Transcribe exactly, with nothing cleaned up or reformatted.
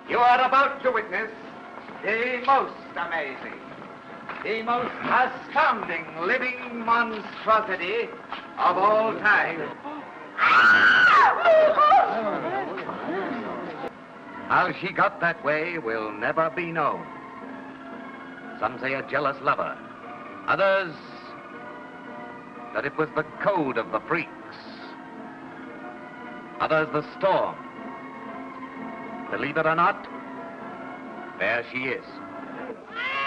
You are about to witness the most amazing, the most astounding living monstrosity of all time. How she got that way will never be known. Some say a jealous lover. Others, that it was the code of the freaks. Others, the storm. Believe it or not, there she is.